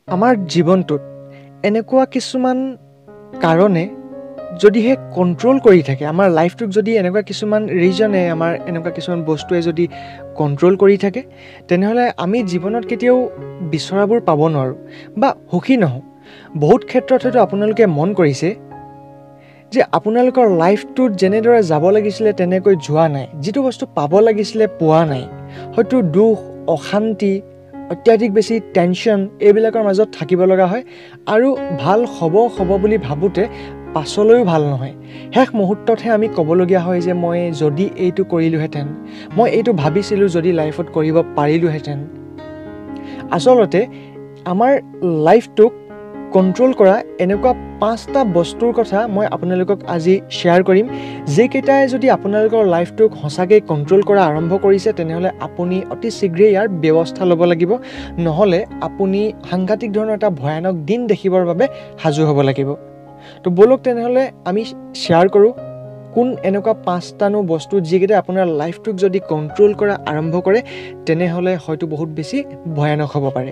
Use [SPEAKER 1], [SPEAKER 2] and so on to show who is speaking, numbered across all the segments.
[SPEAKER 1] আমাৰ জীৱনটোত এনেকুৱা কিছুমান কাৰণে যদিহে কণ্ট্ৰল কৰি থাকে, আমাৰ লাইফটোক যদি এনেকুৱা কিছুমান ৰিজনে, আমাৰ এনেকুৱা কিছুমান বস্তুৱে যদি কণ্ট্ৰল কৰি থাকে, তেনেহ'লে আমি জীৱনত কেতিয়াও বিচৰাবোৰ পাব নোৱাৰোঁ বা সুখী নহওঁ। বহুত ক্ষেত্ৰত হয়তো আপোনালোকে মন কৰিছে যে আপোনালোকৰ লাইফটোত যেনেদৰে যাব লাগিছিলে তেনেকৈ যোৱা নাই, যিটো বস্তু পাব লাগিছিলে পোৱা নাই, হয়তো দুখ, অশান্তি, অত্যাধিক বেছি টেনশ্যন এইবিলাকৰ মাজত থাকিব লগা হয় আৰু ভাল হ'ব বুলি ভাবোঁতে পাছলৈও ভাল নহয়। শেষ মুহূৰ্ততহে আমি ক'বলগীয়া হয় যে মই যদি এইটো কৰিলোহেঁতেন, মই এইটো ভাবিছিলোঁ যদি লাইফত কৰিব পাৰিলোহেঁতেন। আচলতে আমাৰ লাইফটোক কণ্ট্ৰল কৰা এনেকুৱা 5টা বস্তুৰ কথা মই আপোনালোকক আজি শ্বেয়াৰ কৰিম, যিকেইটাই যদি আপোনালোকৰ লাইফটোক সঁচাকৈ কণ্ট্ৰল কৰা আৰম্ভ কৰিছে, তেনেহ'লে আপুনি অতি শীঘ্ৰেই ইয়াৰ ব্যৱস্থা ল'ব লাগিব, নহ'লে আপুনি সাংঘাতিক ধৰণৰ এটা ভয়ানক দিন দেখিবৰ বাবে সাজু হ'ব লাগিব। তো ব'লক তেনেহ'লে আমি শ্বেয়াৰ কৰোঁ কোন এনেকুৱা 5টানো বস্তু যিকেইটা আপোনাৰ লাইফটোক যদি কণ্ট্ৰল কৰা আৰম্ভ কৰে, তেনেহ'লে হয়তো বহুত বেছি ভয়ানক হ'ব পাৰে।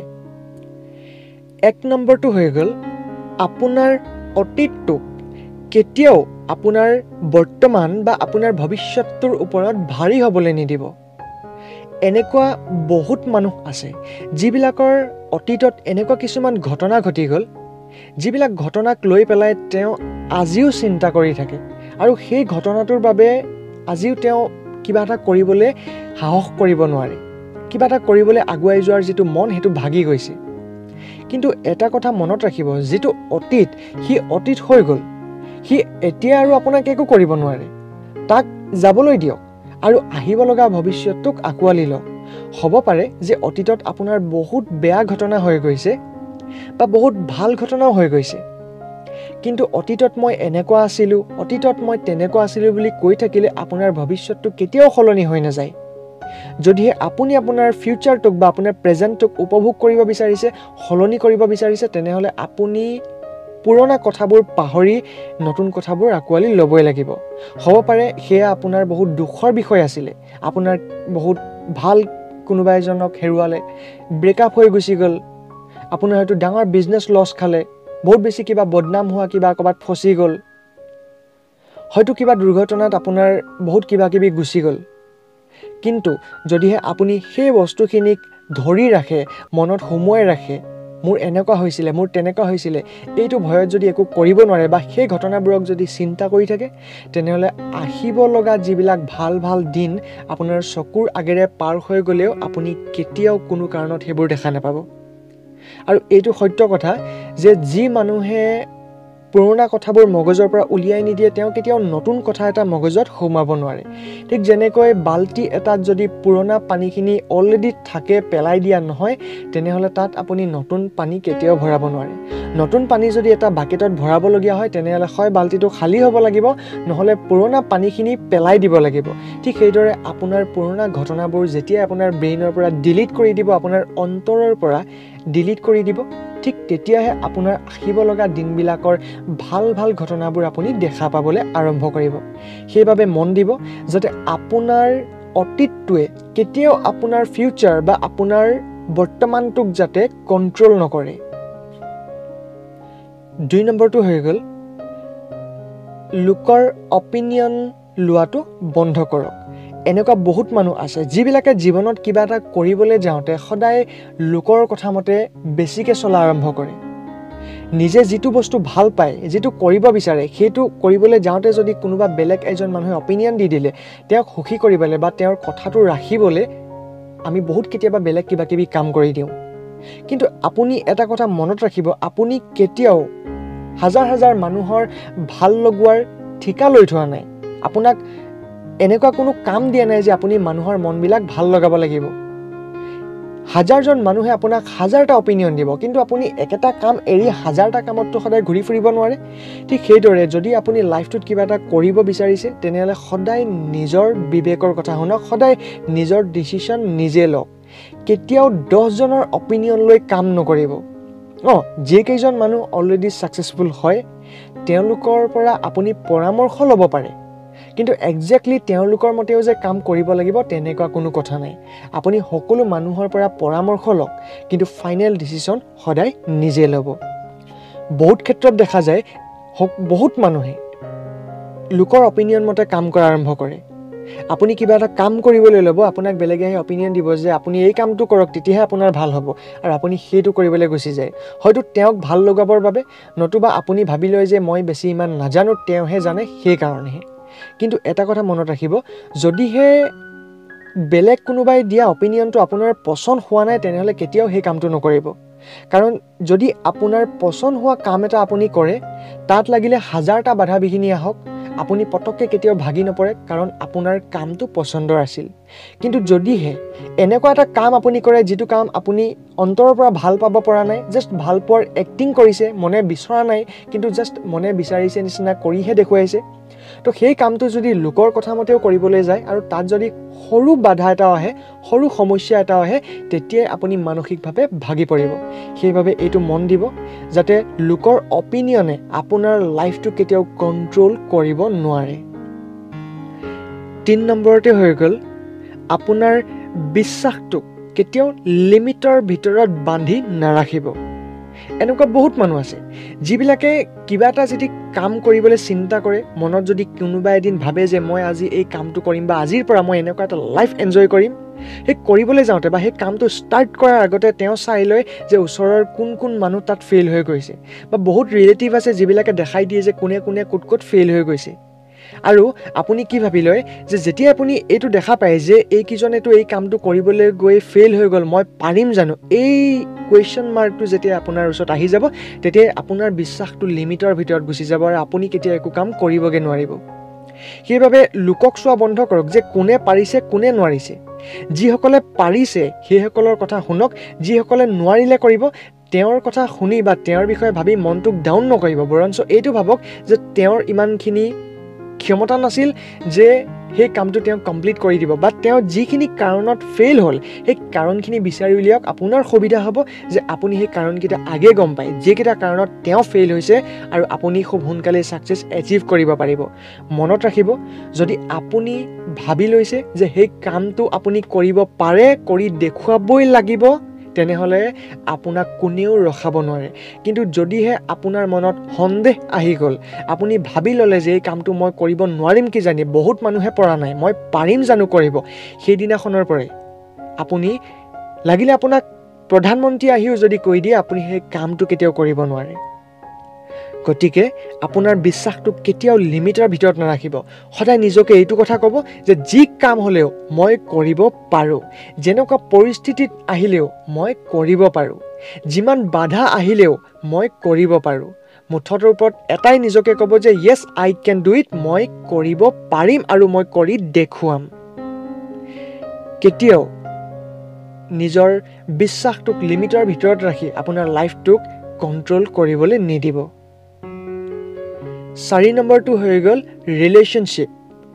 [SPEAKER 1] 1 নম্বৰটো হৈ গ'ল, আপোনাৰ অতীতটোক কেতিয়াও আপোনাৰ বৰ্তমান বা আপোনাৰ ভৱিষ্যতটোৰ ওপৰত ভাৰী হ'বলৈ নিদিব। এনেকুৱা বহুত মানুহ আছে যিবিলাকৰ অতীতত এনেকুৱা কিছুমান ঘটনা ঘটি গ'ল, যিবিলাক ঘটনাক লৈ পেলাই তেওঁ আজিও চিন্তা কৰি থাকে আৰু সেই ঘটনাটোৰ বাবে আজিও তেওঁ কিবা এটা কৰিবলৈ সাহস কৰিব নোৱাৰে, কিবা এটা কৰিবলৈ আগুৱাই যোৱাৰ যিটো মন সেইটো ভাগি গৈছে। কিন্তু এটা কথা মনত ৰাখিব, যিটো অতীত সি অতীত হৈ গ'ল, সি এতিয়া আৰু আপোনাক একো কৰিব নোৱাৰে। তাক যাবলৈ দিয়ক আৰু আহিব লগা ভৱিষ্যতটোক আঁকোৱালি লওক। হ'ব পাৰে যে অতীতত আপোনাৰ বহুত বেয়া ঘটনা হৈ গৈছে বা বহুত ভাল ঘটনাও হৈ গৈছে, কিন্তু অতীতত মই এনেকুৱা আছিলোঁ, অতীতত মই তেনেকুৱা আছিলোঁ বুলি কৈ থাকিলে আপোনাৰ ভৱিষ্যতটো কেতিয়াও সলনি হৈ নাযায়। যদিহে আপুনি আপোনাৰ ফিউচাৰটোক বা আপোনাৰ প্ৰেজেণ্টটোক উপভোগ কৰিব বিচাৰিছে, সলনি কৰিব বিচাৰিছে, তেনেহ'লে আপুনি পুৰণা কথাবোৰ পাহৰি নতুন কথাবোৰ আঁকোৱালি ল'বই লাগিব। হ'ব পাৰে সেয়া আপোনাৰ বহুত দুখৰ বিষয় আছিলে, আপোনাৰ বহুত ভাল কোনোবা এজনক হেৰুৱালে, ব্ৰেকআপ হৈ গুচি গ'ল, আপোনাৰ হয়তো ডাঙৰ বিজনেছ লছ খালে, বহুত বেছি কিবা বদনাম হোৱা, কিবা ক'ৰবাত ফচি গ'ল, হয়তো কিবা দুৰ্ঘটনাত আপোনাৰ বহুত কিবা কিবি গুচি গ'ল। কিন্তু যদিহে আপুনি সেই বস্তুখিনিক ধৰি ৰাখে, মনত সুমুৱাই ৰাখে, মোৰ এনেকুৱা হৈছিলে, মোৰ তেনেকুৱা হৈছিলে, এইটো ভয়ত যদি একো কৰিব নোৱাৰে বা সেই ঘটনাবোৰক যদি চিন্তা কৰি থাকে, তেনেহ'লে আহিব লগা যিবিলাক ভাল ভাল দিন আপোনাৰ চকুৰ আগেৰে পাৰ হৈ গ'লেও আপুনি কেতিয়াও কোনো কাৰণত সেইবোৰ দেখা নাপাব। আৰু এইটো সত্য কথা যে যি মানুহে পুৰণা কথাবোৰ মগজৰ পৰা উলিয়াই নিদিয়ে, তেওঁ কেতিয়াও নতুন কথা এটা মগজত সোমাব নোৱাৰে। ঠিক যেনেকৈ বাল্টি এটাত যদি পুৰণা পানীখিনি অলৰেডি থাকে, পেলাই দিয়া নহয়, তেনেহ'লে তাত আপুনি নতুন পানী কেতিয়াও ভৰাব নোৱাৰে। নতুন পানী যদি এটা বাকেটত ভৰাবলগীয়া হয়, তেনেহ'লে হয় বাল্টিটো খালী হ'ব লাগিব, নহ'লে পুৰণা পানীখিনি পেলাই দিব লাগিব। ঠিক সেইদৰে আপোনাৰ পুৰণা ঘটনাবোৰ যেতিয়াই আপোনাৰ ব্ৰেইনৰ পৰা ডিলিট কৰি দিব, আপোনাৰ অন্তৰৰ পৰা ডিলিট কৰি দিব, ঠিক তেতিয়াহে আপোনাৰ আহিব লগা দিনবিলাকৰ ভাল ভাল ঘটনাবোৰ আপুনি দেখা পাবলৈ আৰম্ভ কৰিব। সেইবাবে মন দিব যাতে আপোনাৰ অতীতটোৱে কেতিয়াও আপোনাৰ ফিউচাৰ বা আপোনাৰ বৰ্তমানটোক যাতে কণ্ট্ৰল নকৰে। 2 নম্বৰটো হৈ গ'ল, লোকৰ অপিনিয়ন লোৱাটো বন্ধ কৰক। এনেকুৱা বহুত মানুহ আছে যিবিলাকে জীৱনত কিবা এটা কৰিবলৈ যাওঁতে সদায় লোকৰ কথা মতে বেছিকৈ চলা আৰম্ভ কৰে। নিজে যিটো বস্তু ভাল পায়, যিটো কৰিব বিচাৰে, সেইটো কৰিবলৈ যাওঁতে যদি কোনোবা বেলেগ এজন মানুহে অপিনিয়ন দি দিলে, তেওঁক সুখী কৰিবলৈ বা তেওঁৰ কথাটো ৰাখিবলৈ আমি বহুত কেতিয়াবা বেলেগ কিবা কিবি কাম কৰি দিওঁ। কিন্তু আপুনি এটা কথা মনত ৰাখিব, আপুনি কেতিয়াও হাজাৰ হাজাৰ মানুহৰ ভাল লগোৱাৰ ঠিকা লৈ থোৱা নাই। আপোনাক এনেকুৱা কোনো কাম দিয়া নাই যে আপুনি মানুহৰ মনবিলাক ভাল লগাব লাগিব। হাজাৰজন মানুহে আপোনাক হাজাৰটা অপিনিয়ন দিব, কিন্তু আপুনি একেটা কাম এৰি হাজাৰটা কামততো সদায় ঘূৰি ফুৰিব নোৱাৰে। ঠিক সেইদৰে যদি আপুনি লাইফটোত কিবা এটা কৰিব বিচাৰিছে, তেনেহ'লে সদায় নিজৰ বিবেকৰ কথা শুনক, সদায় নিজৰ ডিচিশ্যন নিজে লওক। কেতিয়াও 10জনৰ অপিনিয়ন লৈ কাম নকৰিব। যিকেইজন মানুহ অলৰেডি ছাকচেছফুল হয়, তেওঁলোকৰ পৰা আপুনি পৰামৰ্শ ল'ব পাৰে, কিন্তু একজেক্টলি তেওঁলোকৰ মতেও যে কাম কৰিব লাগিব তেনেকুৱা কোনো কথা নাই আপুনি সকলো মানুহৰ পৰা পৰামৰ্শ লওক কিন্তু ফাইনেল ডিসিশন সদায় নিজে ল'ব বহুত ক্ষেত্ৰত দেখা যায় বহুত মানুহে লোকৰ অপিনিয়ন মতে কাম কৰা আৰম্ভ কৰে আপুনি কিবা এটা কাম কৰিবলৈ ল'ব আপোনাক বেলেগে অপিনিয়ন দিব যে আপুনি এই কামটো কৰক তেতিয়াহে আপোনাৰ ভাল হ'ব আৰু আপুনি সেইটো কৰিবলৈ গুচি যায় হয়তো তেওঁক ভাল লগাবৰ বাবে নতুবা আপুনি ভাবি লয় যে মই বেছি ইমান নাজানো তেওঁহে জানে সেই কাৰণেহে কিন্তু এটা কথা মনত ৰাখিব যদিহে বেলেগ কোনোবাই দিয়া অপিনিয়নটো আপোনাৰ পছন্দ হোৱা নাই তেনেহলে কেতিয়াও সেই কামটো নকৰিব কাৰণ যদি আপোনাৰ পছন্দ হোৱা কাম এটা আপুনি কৰে তাত লাগিলে হাজাৰটা বাধা বিঘিনি আহক আপুনি পটককে কেতিয়াও ভাগি নপৰে কাৰণ আপোনাৰ কামটো পছন্দৰ আছিল কিন্তু যদিহে এনেকুৱা এটা কাম আপুনি কৰে যেটো কাম আপুনি অন্তৰৰ পৰা ভাল পাব পৰা নাই জাস্ট ভাল পোৱাৰ এক্টিং কৰিছে মনে বিচৰা নাই কিন্তু জাস্ট মনে বিচাৰিছে নিচিনা কৰিহে দেখুৱাইছে তো সেই কামটো যদি লোকৰ কথা মতেও কৰিবলৈ যায় আৰু তাত যদি সৰু বাধা এটা আহে সৰু সমস্যা এটা আহে তেতিয়া আপুনি মানসিকভাৱে ভাগি পৰিব সেইভাবে এইটো মন দিব যাতে লোকৰ অপিনিয়নে আপোনাৰ লাইফটো কেতিয়াও কন্ট্ৰোল কৰিব নোৱাৰে 3 নম্বৰতে হৈ গ'ল আপোনাৰ বিশ্বাসটো কেতিয়াও লিমিটৰ ভিতৰত বান্ধি নাৰাখিব এনেকুৱা বহুত মানুহ আছে যিবিলাকে কিবা এটা যদি কাম কৰিবলৈ চিন্তা কৰে মনত যদি কোনোবা এদিন ভাবে যে মই আজি এই কামটো কৰিম বা আজিৰ পৰা মই এনেকুৱা এটা লাইফ এনজয় কৰিম সেই কৰিবলৈ যাওঁতে বা সেই কামটো ষ্টাৰ্ট কৰাৰ আগতে তেওঁ চাই লয় যে ওচৰৰ কোন মানুহ তাত ফেইল হৈ গৈছে বা বহুত ৰিলেটিভ আছে যিবিলাকে দেখাই দিয়ে যে কোনে কোট ফেইল হৈ গৈছে আৰু আপুনি কি ভাবি লয় যে যেতিয়া আপুনি এইটো দেখা পায় যে এই কিজনেটো এই কামটো কৰিবলৈ গৈ ফেইল হৈ গ'ল মই পাৰিম জানো এই কোৱেশ্চন মাৰ্কটো যেতিয়া আপোনাৰ ওচৰত আহি যাব তেতিয়া আপোনাৰ বিশ্বাসটো লিমিটৰ ভিতৰত গুচি যাব আৰু আপুনি কেতিয়া একো কাম কৰিবগে নোৱাৰিব সেইভাবে লোকক চোৱা বন্ধ কৰক যে কোনে পাৰিছে কোনে নোৱাৰিছে যিসকলে পাৰিছে সেইসকলৰ কথা শুনক যিসকলে নোৱাৰিলে কৰিব তেওঁৰ কথা শুনি বা তেওঁৰ বিষয়ে ভাবি মনটোক ডাউন নকৰিব বৰঞ্চ এইটো ভাবক যে তেওঁৰ ইমানখিনি ক্ষমতা নাছিল যে সেই কামটো তেওঁ কমপ্লিট কৰি দিব বা তেওঁ যিখিনি কাৰণত ফেইল হ'ল সেই কাৰণখিনি বিচাৰি উলিয়াওক আপোনাৰ সুবিধা হ'ব যে আপুনি সেই কাৰণকেইটা আগে গম পায় যিকেইটা কাৰণত তেওঁ ফেইল হৈছে আৰু আপুনি খুব সোনকালে সাকসেছ এচিভ কৰিব পাৰিব মনত ৰাখিব যদি আপুনি ভাবি লৈছে যে সেই কামটো আপুনি কৰিব পাৰে কৰি দেখুৱাবই লাগিব তেনেহলে আপোনাক কোনেও ৰখাব নোৱাৰে কিন্তু যদিহে আপোনাৰ মনত সন্দেহ আহি গ'ল আপুনি ভাবি ললে যে এই কামটো মই কৰিব নোৱাৰিম কি জানি বহুত মানুহে পৰা নাই মই পাৰিম জানো কৰিব সেই দিনাখনৰ পৰাই আপুনি লাগিলে আপোনাক প্ৰধানমন্ত্ৰী আহিও যদি কৈ দিয়ে আপুনি সেই কামটো কেতিয়াও কৰিব নোৱাৰে গতিকে আপোনাৰ বিশ্বাসটো কেতিয়াও লিমিটৰ ভিতৰত নাৰাখিব সদায় নিজকে এইটো কথা ক'ব যে যি কাম হলেও মই কৰিব পাৰো যেনেকুৱা পৰিস্থিতিত আহিলেও মই কৰিব পাৰো যিমান বাধা আহিলেও মই কৰিব পাৰো মুঠৰ ওপৰত এটাই নিজকে ক'ব যে yes I can do it মই কৰিব পাৰিম আৰু মই কৰি দেখুৱাম কেতিয়াও নিজৰ বিশ্বাসটোক লিমিটৰ ভিতৰত ৰাখি আপোনাৰ লাইফটোক কন্ট্ৰোল কৰিবলৈ নিদিব 4 নম্বৰটো হৈ গ'ল ৰিলেশনশিপ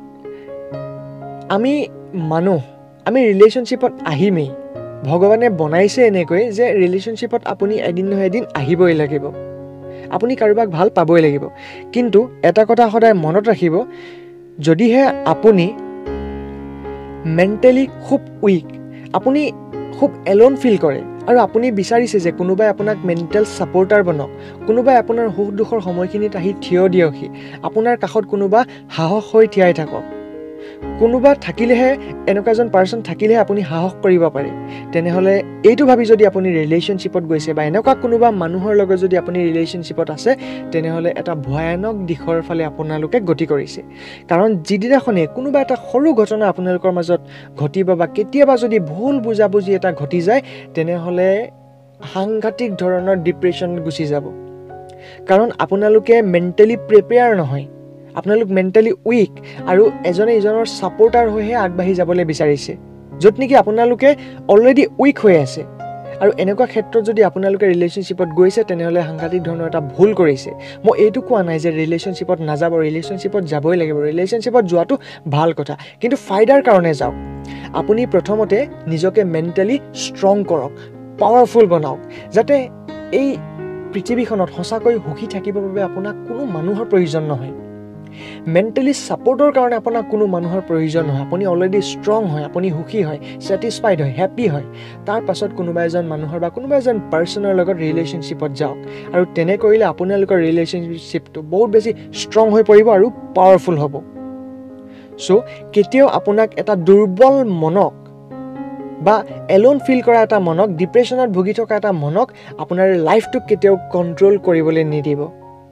[SPEAKER 1] আমি ৰিলেশনশিপত আহিমেই ভগৱানে বনাইছে এনেকৈ যে ৰিলেশনশিপত আপুনি এদিন নহয় এদিন আহিবই লাগিব আপুনি কাৰোবাক ভাল পাবই লাগিব কিন্তু এটা কথা সদায় মনত ৰাখিব যদিহে আপুনি মেন্টালি খুব উইক আপুনি খুব এলোন ফিল কৰে আৰু আপুনি বিচাৰিছে যে কোনোবাই আপোনাক মেন্টাল সাপোৰ্টাৰ বনক কোনোবাই আপোনাৰ সুখ দুখৰ সময়খিনিত আহি থিয় দিয়কহি আপোনাৰ কাষত কোনোবা সাহস হৈ থিয়াই থাকক কোনোবা থাকিলেহে এনেকুৱা এজন পাৰ্সন থাকিলেহে আপুনি সাহস কৰিব পাৰে তেনেহলে এইটো ভাবি যদি আপুনি ৰিলেশনশিপত গৈছে বা এনেকুৱা কোনোবা মানুহৰ লগত যদি আপুনি ৰিলেশনশিপত আছে তেনেহলে এটা ভয়ানক দিশৰ ফালে আপোনালোকে গতি কৰিছে কাৰণ যিদিনাখনে কোনোবা এটা সৰু ঘটনা আপোনালোকৰ মাজত ঘটিব বা কেতিয়াবা যদি ভুল বুজাবুজি এটা ঘটি যায় তেনেহলে সাংঘাতিক ধৰণৰ ডিপ্ৰেছন গুচি যাব কাৰণ আপোনালোকে মেন্টালি প্ৰিপেয়াৰ নহয় আপোনালোক মেন্টালি উইক আৰু এজনে ইজনৰ সাপোৰ্টাৰ হৈহে আগবাঢ়ি যাবলৈ বিচাৰিছে যত নেকি আপোনালোকে অলৰেডি উইক হৈ আছে আৰু এনেকুৱা ক্ষেত্ৰত যদি আপোনালোকে ৰিলেশনশিপত গৈছে তেনেহলে সাংঘাতিক ধৰণৰ এটা ভুল কৰিছে মই এইটো কোৱা নাই যে ৰিলেশনশিপত নাযাব ৰিলেশনশিপত যাবই লাগিব ৰিলেশনশিপত যোৱাটো ভাল কথা কিন্তু ফাইদাৰ কাৰণে যাওক আপুনি প্ৰথমতে নিজকে মেন্টালি ষ্ট্ৰং কৰক পাৱাৰফুল বনাওক যাতে এই পৃথিৱীখনত সঁচাকৈ সুখী থাকিবৰ বাবে আপোনাক কোনো মানুহৰ প্ৰয়োজন নহয় মেণ্টেলি ছাপৰ্টৰ কাৰণে আপোনাক কোনো মানুহৰ প্ৰয়োজন নহয় আপুনি অলৰেডি ষ্ট্ৰং হয় আপুনি সুখী হয় ছেটিছফাইড হয় হেপী হয় তাৰ পাছত কোনোবা এজন মানুহৰ বা কোনোবা এজন পাৰ্চনৰ লগত ৰিলেশ্যনশ্বিপত যাওক আৰু তেনে কৰিলে আপোনালোকৰ ৰিলেশ্যনশ্বিপটো বহুত বেছি ষ্ট্ৰং হৈ পৰিব আৰু পাৱাৰফুল হ'ব সো কেতিয়াও আপোনাক এটা দুৰ্বল মনক বা এলোন ফিল কৰা এটা মনক ডিপ্ৰেছনত ভুগি থকা এটা মনক আপোনাৰ লাইফটোক কেতিয়াও কণ্ট্ৰোল কৰিবলৈ নিদিব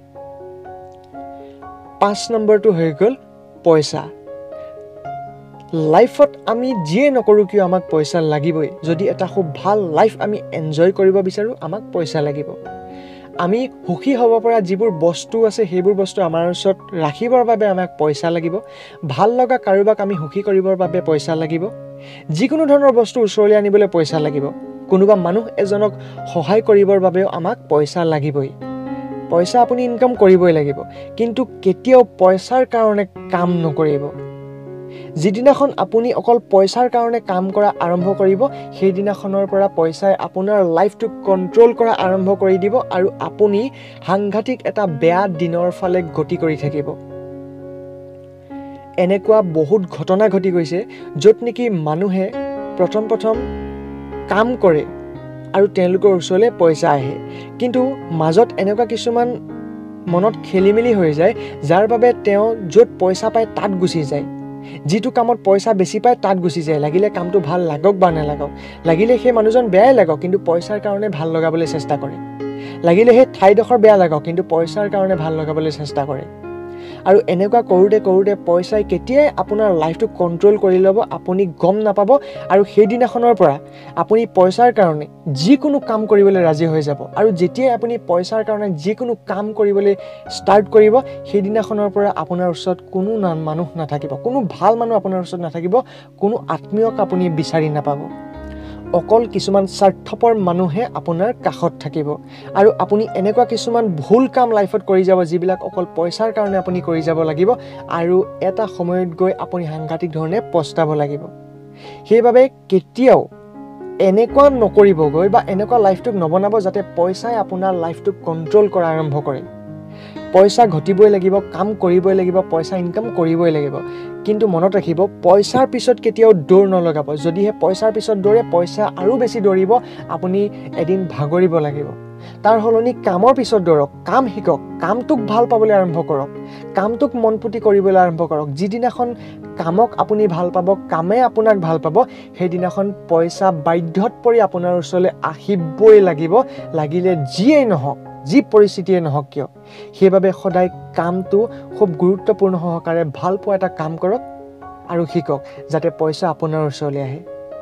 [SPEAKER 1] 5 নম্বৰটো হৈ গ'ল পইচা লাইফত আমি যিয়ে নকৰোঁ কিয় আমাক পইচা লাগিবই যদি এটা খুব ভাল লাইফ আমি এনজয় কৰিব বিচাৰোঁ আমাক পইচা লাগিব আমি সুখী হ'ব পৰা যিবোৰ বস্তু আছে সেইবোৰ বস্তু আমাৰ ওচৰত ৰাখিবৰ বাবে আমাক পইচা লাগিব ভাল লগা কাৰোবাক আমি সুখী কৰিবৰ বাবে পইচা লাগিব যিকোনো ধৰণৰ বস্তু ওচৰলৈ আনিবলৈ পইচা লাগিব কোনোবা মানুহ এজনক সহায় কৰিবৰ বাবেও আমাক পইচা লাগিবই পইচা আপুনি ইনকাম কৰিবই লাগিব কিন্তু কেতিয়াও পইচাৰ কাৰণে কাম নকৰিব যিদিনাখন আপুনি অকল পইচাৰ কাৰণে কাম কৰা আৰম্ভ কৰিব সেই দিনাখনৰ পৰা পইচাই আপোনাৰ লাইফটোক কণ্ট্ৰোল কৰা আৰম্ভ কৰি দিব আৰু আপুনি সাংঘাতিক এটা বেয়া দিনৰ ফালে গতি কৰি থাকিব এনেকুৱা বহুত ঘটনা ঘটি গৈছে য'ত নেকি মানুহে প্ৰথম কাম কৰে আৰু তেওঁলোকৰ ওচৰলৈ পইচা আহে কিন্তু মাজত এনেকুৱা কিছুমান মনত খেলিমেলি হৈ যায় যাৰ বাবে তেওঁ য'ত পইচা পায় তাত গুচি যায় যিটো কামত পইচা বেছি পায় তাত গুচি যায় লাগিলে কামটো ভাল লাগক বা নালাগক লাগিলে সেই মানুহজন বেয়াই লাগক কিন্তু পইচাৰ কাৰণে ভাল লগাবলৈ চেষ্টা কৰে লাগিলে সেই ঠাইডোখৰ বেয়া লাগক কিন্তু পইচাৰ কাৰণে ভাল লগাবলৈ চেষ্টা কৰে আৰু এনেকুৱা কৰোঁতে পইচাই কেতিয়াই আপোনাৰ লাইফটো কণ্ট্ৰোল কৰি ল'ব আপুনি গম নাপাব আৰু সেই দিনাখনৰ পৰা আপুনি পইচাৰ কাৰণে যিকোনো কাম কৰিবলৈ ৰাজি হৈ যাব আৰু যেতিয়াই আপুনি পইচাৰ কাৰণে যিকোনো কাম কৰিবলৈ ষ্টাৰ্ট কৰিব সেই দিনাখনৰ পৰা আপোনাৰ ওচৰত কোনো মানুহ নাথাকিব কোনো ভাল মানুহ আপোনাৰ ওচৰত নাথাকিব কোনো আত্মীয়ক আপুনি বিচাৰি নাপাব অকল কিছুমান স্বাৰ্থপৰ মানুহে আপোনাৰ কাষত থাকিব আৰু আপুনি এনেকুৱা কিছুমান ভুল কাম লাইফত কৰি যাব যিবিলাক অকল পইচাৰ কাৰণে আপুনি কৰি যাব লাগিব আৰু এটা সময়ত গৈ আপুনি সাংঘাতিক ধৰণে পস্তাব লাগিব সেইবাবে কেতিয়াও এনেকুৱা নকৰিবগৈ বা এনেকুৱা লাইফটোক নবনাব যাতে পইচাই আপোনাৰ লাইফটোক কণ্ট্ৰোল কৰা আৰম্ভ কৰে পইচা ঘটিবই লাগিব কাম কৰিবই লাগিব পইচা ইনকাম কৰিবই লাগিব কিন্তু মনত ৰাখিব পইচাৰ পিছত কেতিয়াও দৌৰ নলগাব যদিহে পইচাৰ পিছত দৌৰে পইচা আৰু বেছি দৌৰিব আপুনি এদিন ভাগৰিব লাগিব তাৰ হলনি কামৰ পিছত দৌৰক কাম শিকক কামটোক ভাল পাবলৈ আৰম্ভ কৰক কামটোক মনপুতি কৰিবলৈ আৰম্ভ কৰক যিদিনাখন কামক আপুনি ভাল পাব কামে আপোনাক ভাল পাব সেইদিনাখন পইচা বাধ্যত পৰি আপোনাৰ ওচৰলৈ আহিবই লাগিব লাগিলে যিয়েই নহওক যি পৰিস্থিতিয়ে নহওক কিয় সেইবাবে সদায় কামটো খুব গুৰুত্বপূৰ্ণ সহকাৰে ভাল পোৱা এটা কাম কৰক আৰু শিকক যাতে পইচা আপোনাৰ ওচৰলৈ আহে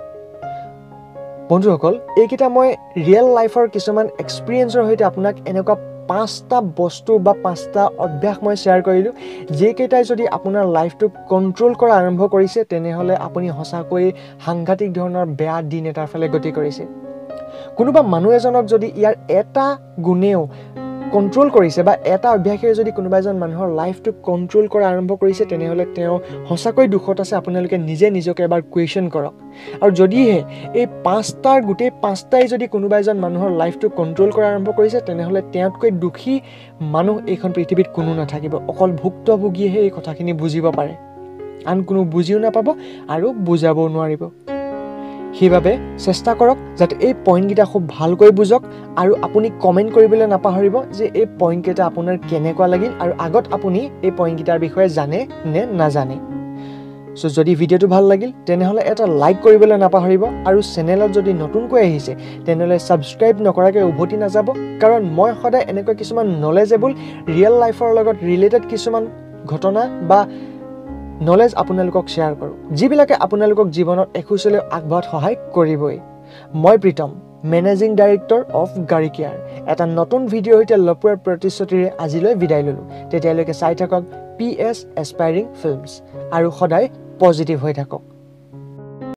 [SPEAKER 1] বন্ধুসকল এইকেইটা মই ৰিয়েল লাইফৰ কিছুমান এক্সপিৰিয়েঞ্চৰ সৈতে আপোনাক এনেকুৱা 5টা বস্তু বা 5টা অভ্যাস মই শ্বেয়াৰ কৰিলোঁ যিকেইটাই যদি আপোনাৰ লাইফটোক কণ্ট্ৰোল কৰা আৰম্ভ কৰিছে তেনেহ'লে আপুনি সঁচাকৈ সাংঘাতিক ধৰণৰ বেয়া দিন এটাৰ ফালে গতি কৰিছে কোনোবা মানুহ এজনক যদি ইয়াৰ এটা গুণেও কণ্ট্ৰোল কৰিছে বা এটা অভ্যাসে যদি কোনোবা এজন মানুহৰ লাইফটোক কণ্ট্ৰোল কৰা আৰম্ভ কৰিছে তেনেহ'লে তেওঁ সঁচাকৈ দুখত আছে আপোনালোকে নিজকে এবাৰ কুৱেশ্যন কৰক আৰু যদিহে এই 5টাৰ গোটেই 5টাই যদি কোনোবা এজন মানুহৰ লাইফটোক কণ্ট্ৰোল কৰা আৰম্ভ কৰিছে তেনেহ'লে তেওঁতকৈ দুখী মানুহ এইখন পৃথিৱীত কোনো নাথাকিব অকল ভুক্তভোগীয়েহে এই কথাখিনি বুজিব পাৰে আন কোনো বুজিও নাপাব আৰু বুজাবও নোৱাৰিব সেইবাবে চেষ্টা কৰক যাতে এই পইণ্টকেইটা খুব ভালকৈ বুজক আৰু আপুনি কমেণ্ট কৰিবলৈ নাপাহৰিব যে এই পইণ্টকেইটা আপোনাৰ কেনেকুৱা লাগিল আৰু আগত আপুনি এই পইণ্টকেইটাৰ বিষয়ে জানে নে নাজানে সো যদি ভিডিঅ'টো ভাল লাগিল তেনেহ'লে এটা লাইক কৰিবলৈ নাপাহৰিব আৰু চেনেলত যদি নতুনকৈ আহিছে তেনেহ'লে ছাবস্ক্ৰাইব নকৰাকৈ উভতি নাযাব কাৰণ মই সদায় এনেকুৱা কিছুমান নলেজেবল ৰিয়েল লাইফৰ লগত ৰিলেটেড কিছুমান ঘটনা বা নলেজ আপোনালোকক শ্বেয়াৰ কৰোঁ যিবিলাকে আপোনালোকক জীৱনত এখোজলৈ আগবঢ়াত সহায় কৰিবই মই Pritam managing director of Gaadi care এটা নতুন ভিডিঅ'ৰ সৈতে লগ পোৱাৰ প্ৰতিশ্ৰুতিৰে আজিলৈ বিদায় ল'লোঁ তেতিয়ালৈকে চাই থাকক PS এছপাইৰিং ফিল্মছ আৰু সদায় পজিটিভ হৈ থাকক